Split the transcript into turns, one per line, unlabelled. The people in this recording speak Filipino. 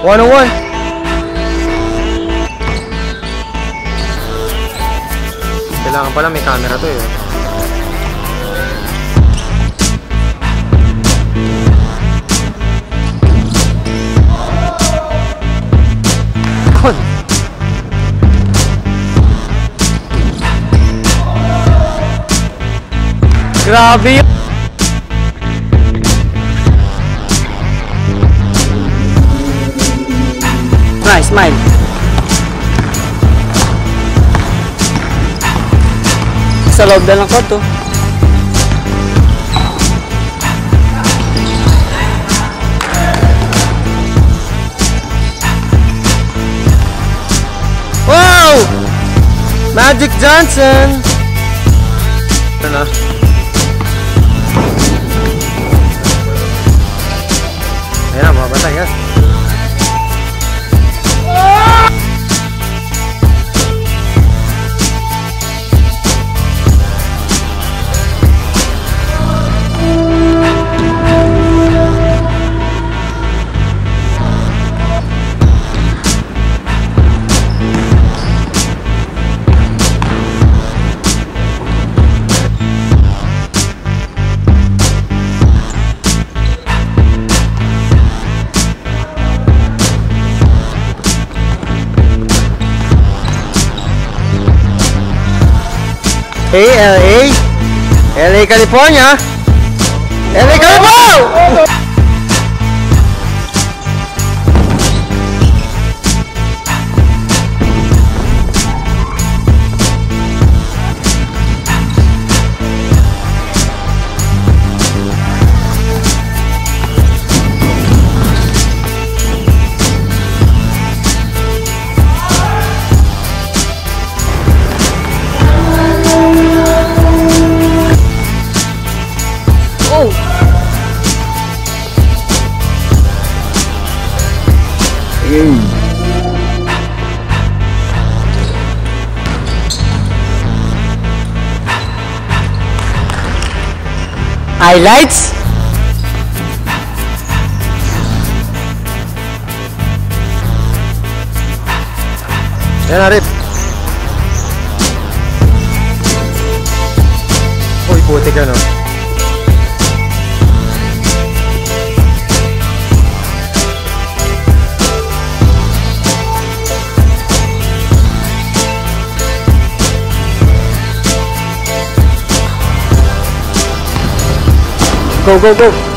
101. Kailangan pala may camera to eh. Grabe yun. Smile. Sa loob na lang ko to. Wow! Magic Johnson! Ano? Ayan na, mabatay ha. Hey, LA, California! LA, California! Highlights. Yan na rin. Uy, putik yan o. Go, go, go!